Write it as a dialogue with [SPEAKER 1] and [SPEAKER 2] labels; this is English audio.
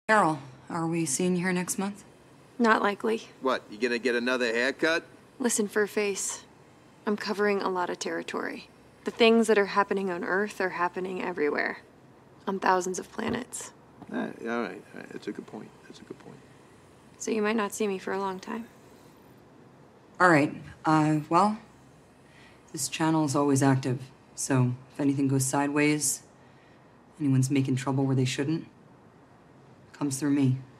[SPEAKER 1] Carol, are we seeing you here next month?
[SPEAKER 2] Not likely.
[SPEAKER 3] What, you gonna get another haircut?
[SPEAKER 2] Listen, Furface, I'm covering a lot of territory. The things that are happening on Earth are happening everywhere. On thousands of planets.
[SPEAKER 3] All right. That's a good point.
[SPEAKER 2] So you might not see me for a long time.
[SPEAKER 1] All right, well, this channel is always active, so if anything goes sideways, anyone's making trouble where they shouldn't, it comes through me.